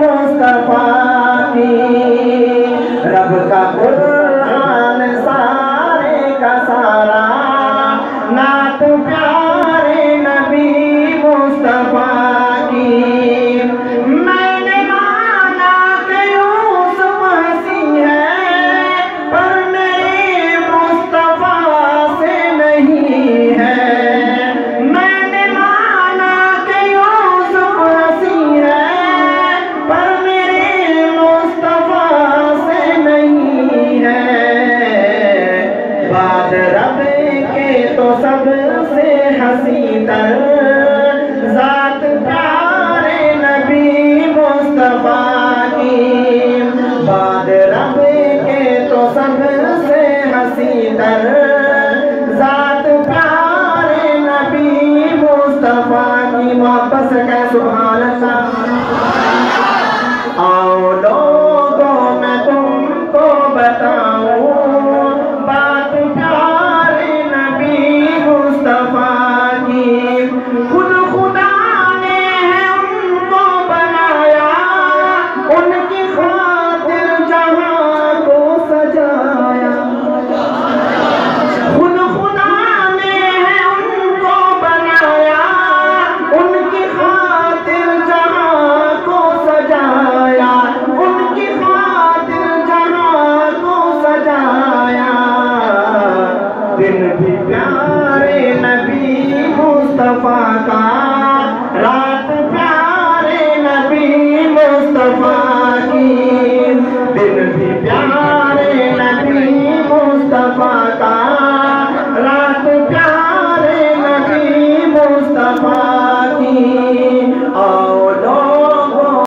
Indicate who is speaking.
Speaker 1: मुस्तफा की। रब का कुरान सारे का सारा, नात प्यारे नबी मुस्तफा की। मैंने माना कि यूसुफ हंसी है, पर मेरे मुस्तफा से नहीं है। मैंने माना कि यूसुफ हंसी है, पर मेरे मुस्तफा से नहीं है। बाद रब के तो सबसे हंसी तर जात प्यारे नबी मुस्तफा की। बाद रब के तो सबसे हंसी तर जात प्यारे नबी मुस्तफा की। मोहब्बत से कह सुभान अल्लाह। आओ लोगों मैं तुमको बताऊं बात प्यारे नबी मुस्तफा की। खुद खुदा ने है उनको बनाया, उनकी खातिर जहां को सजाया। खुद खुदा ने है उनको बनाया, उनकी खातिर जहां को सजाया। उनकी खातिर जहां को सजाया। दिन भी प्यारे नबी मुस्तफा का, रात प्यारे नबी मुस्तफा की। दिन भी प्यारे